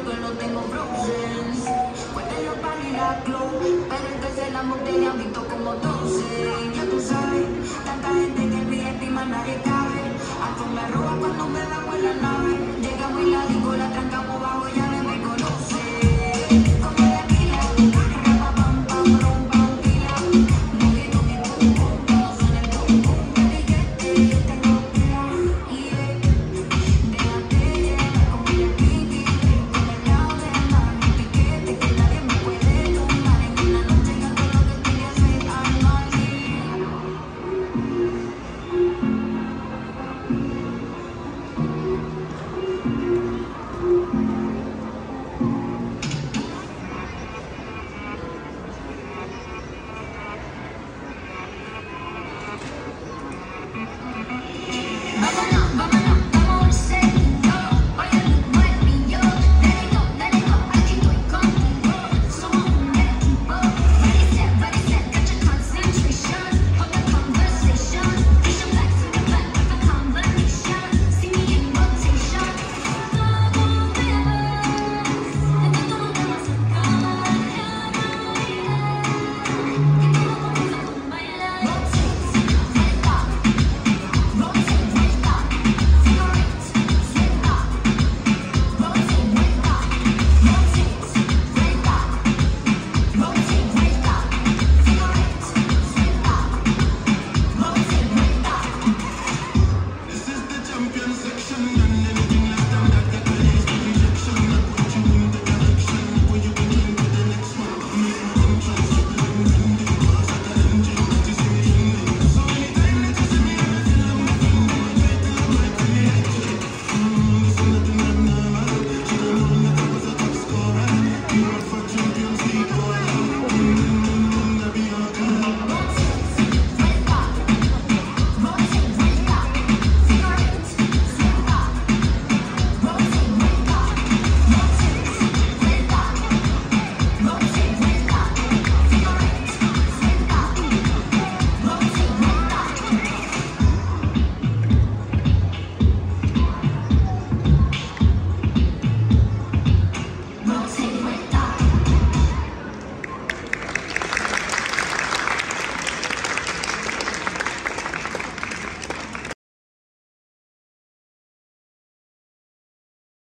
yo que lo tengo frozen. Puede los pan y la glow, pero entonces la botella visto como 12. Ya tú sabes, tanta gente en el VIP más nadie cabe. Alfombra roja cuando me bajo en la nave. Llegamos y la